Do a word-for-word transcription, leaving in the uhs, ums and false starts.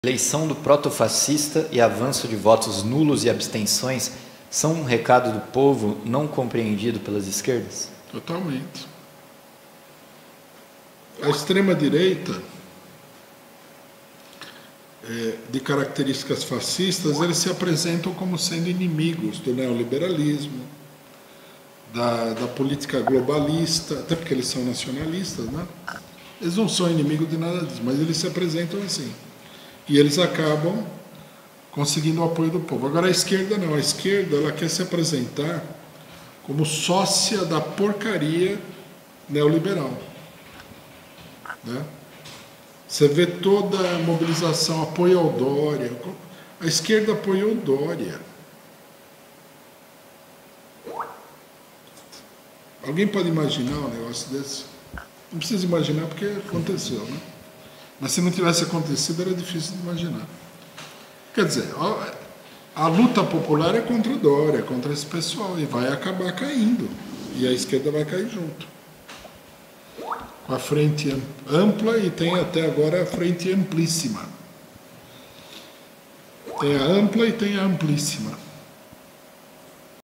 Eleição do protofascista e avanço de votos nulos e abstenções são um recado do povo não compreendido pelas esquerdas? Totalmente. A extrema-direita, é, de características fascistas, eles se apresentam como sendo inimigos do neoliberalismo, da, da política globalista, até porque eles são nacionalistas, né? Eles não são inimigos de nada disso, mas eles se apresentam assim. E eles acabam conseguindo o apoio do povo. Agora a esquerda não, a esquerda ela quer se apresentar como sócia da porcaria neoliberal. Né? Você vê toda a mobilização, apoio ao Dória. A esquerda apoiou o Dória. Alguém pode imaginar um negócio desse? Não precisa imaginar porque aconteceu, né? Mas se não tivesse acontecido, era difícil de imaginar. Quer dizer, a luta popular é contra o Dória, é contra esse pessoal, e vai acabar caindo. E a esquerda vai cair junto. Com a frente ampla e tem até agora a frente amplíssima. Tem a ampla e tem a amplíssima.